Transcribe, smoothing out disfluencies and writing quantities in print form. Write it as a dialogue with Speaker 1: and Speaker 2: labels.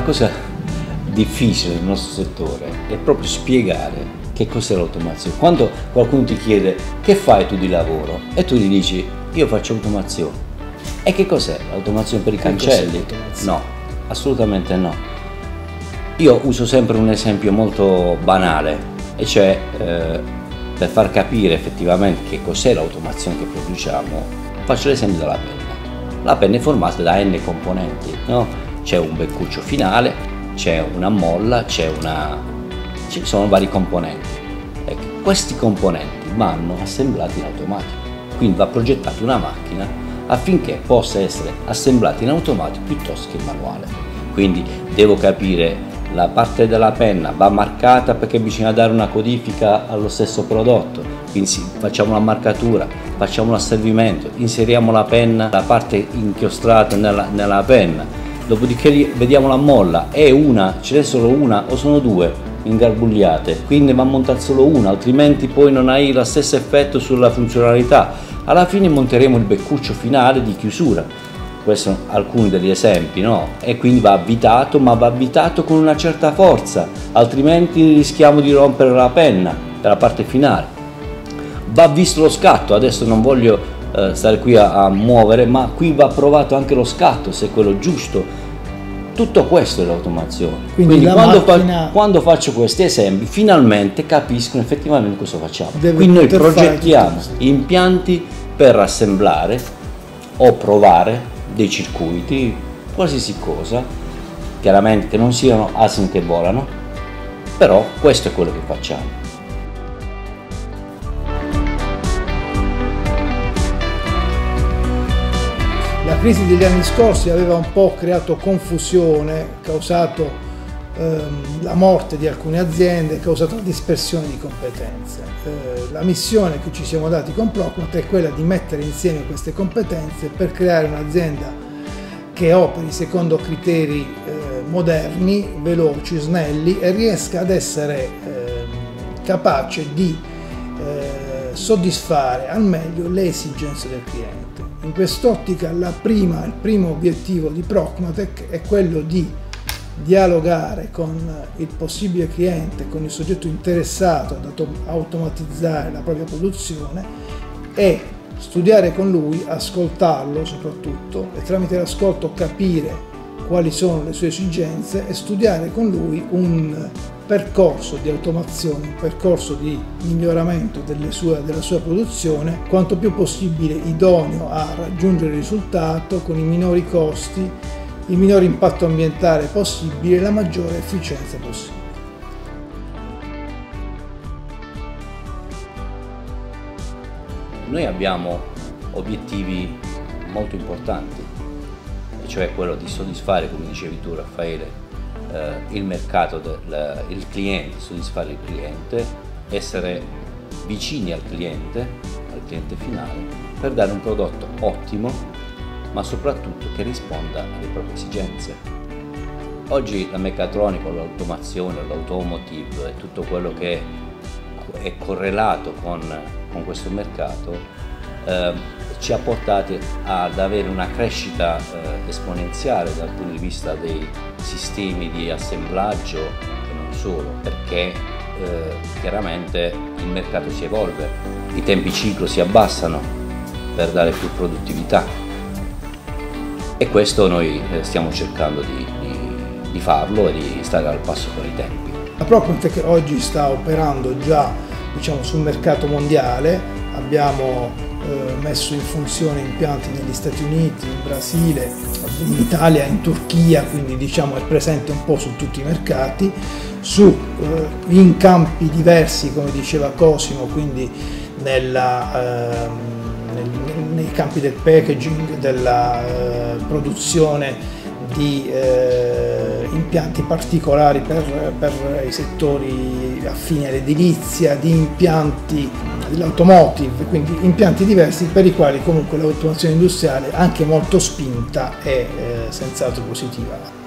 Speaker 1: cosa difficile nel nostro settore è proprio spiegare che cos'è l'automazione. Quando qualcuno ti chiede che fai tu di lavoro e tu gli dici io faccio automazione, e che cos'è l'automazione per i cancelli? No, assolutamente no. Io uso sempre un esempio molto banale, e cioè per far capire effettivamente che cos'è l'automazione che produciamo, faccio l'esempio della penna. La penna è formata da n componenti, no? C'è un beccuccio finale, c'è una molla, ci sono vari componenti. Ecco, questi componenti vanno assemblati in automatico, quindi va progettata una macchina affinché possa essere assemblata in automatico piuttosto che in manuale. Quindi devo capire la parte della penna va marcata perché bisogna dare una codifica allo stesso prodotto, quindi facciamo la marcatura, facciamo l'asservimento, inseriamo la penna, la parte inchiostrata nella penna, dopodiché vediamo la molla, è una, ce n'è solo una o sono due ingarbugliate, quindi va a montare solo una, altrimenti poi non hai lo stesso effetto sulla funzionalità. Alla fine monteremo il beccuccio finale di chiusura. Questi sono alcuni degli esempi, no? E quindi va avvitato, ma va avvitato con una certa forza, altrimenti rischiamo di rompere la penna per la parte finale. Va visto lo scatto, adesso non voglio stare qui a muovere, ma qui va provato anche lo scatto, se è quello giusto. Tutto questo è l'automazione. Quindi quando faccio questi esempi, finalmente capiscono effettivamente cosa facciamo. Quindi noi progettiamo impianti per assemblare o provare dei circuiti, qualsiasi cosa, chiaramente che non siano asini che volano, però questo è quello che facciamo.
Speaker 2: La crisi degli anni scorsi aveva un po' creato confusione, causato la morte di alcune aziende, causato la dispersione di competenze. La missione che ci siamo dati con Procmat è quella di mettere insieme queste competenze per creare un'azienda che operi secondo criteri moderni, veloci, snelli e riesca ad essere capace di soddisfare al meglio le esigenze del cliente. In quest'ottica il primo obiettivo di Procmatec è quello di dialogare con il possibile cliente, con il soggetto interessato ad automatizzare la propria produzione e studiare con lui, ascoltarlo soprattutto e tramite l'ascolto capire quali sono le sue esigenze e studiare con lui un percorso di automazione, un percorso di miglioramento della sua produzione quanto più possibile idoneo a raggiungere il risultato con i minori costi, il minore impatto ambientale possibile e la maggiore efficienza possibile.
Speaker 1: Noi abbiamo obiettivi molto importanti, e cioè quello di soddisfare, come dicevi tu Raffaele, il mercato, il cliente, soddisfare il cliente, essere vicini al cliente finale, per dare un prodotto ottimo, ma soprattutto che risponda alle proprie esigenze. Oggi la meccatronica, l'automazione, l'automotive e tutto quello che è correlato con questo mercato ci ha portati ad avere una crescita esponenziale dal punto di vista dei sistemi di assemblaggio e non solo, perché chiaramente il mercato si evolve, i tempi ciclo si abbassano per dare più produttività. E questo noi stiamo cercando di farlo e di stare al passo con i tempi.
Speaker 2: La Procmatec oggi sta operando già sul mercato mondiale, abbiamo messo in funzione impianti negli Stati Uniti, in Brasile, in Italia, in Turchia, quindi è presente un po' su tutti i mercati, in campi diversi come diceva Cosimo, quindi nei campi del packaging, della produzione di impianti particolari per i settori affini all'edilizia, di impianti dell'automotive, quindi impianti diversi per i quali comunque l'automazione industriale, anche molto spinta, è senz'altro positiva.